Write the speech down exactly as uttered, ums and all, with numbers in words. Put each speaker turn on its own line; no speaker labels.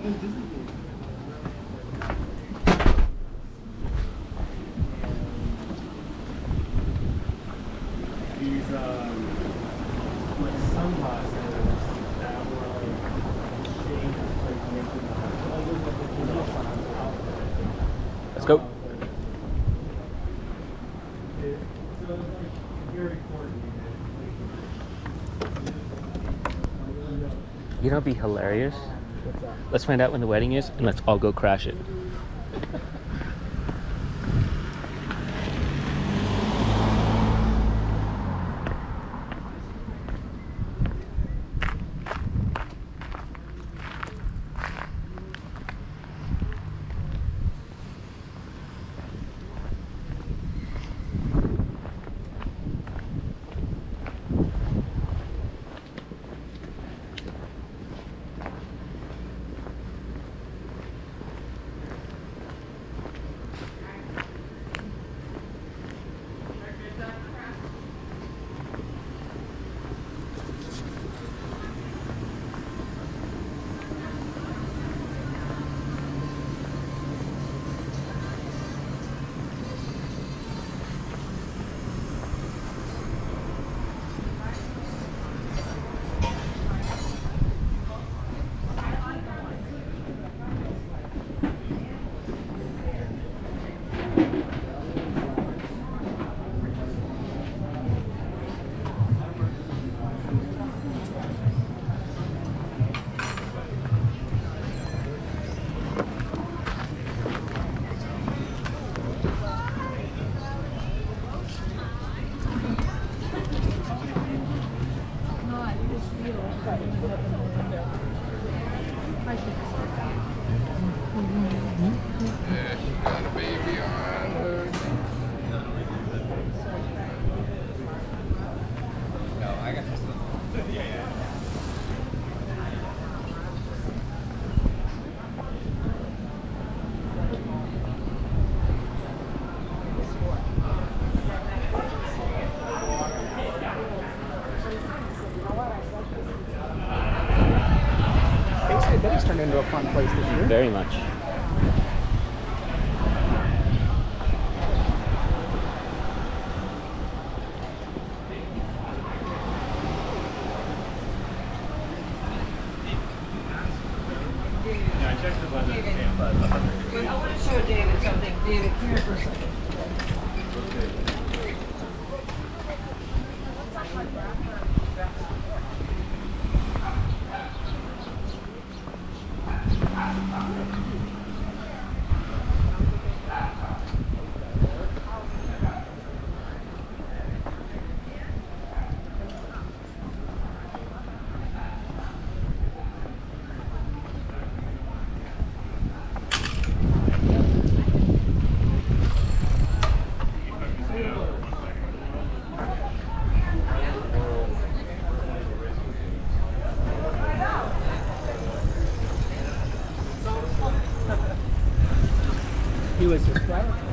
These um, like sunglasses that were like shaped like making
Let's go.
It, so it's like very coordinated.
You know, it'd be hilarious. Let's find out when the wedding is, and let's all go crash it.
It's turned into a fun place this year.
Very much.
Yeah, I checked the button.
I want to show David something. David, come here for a second.
He was his flower.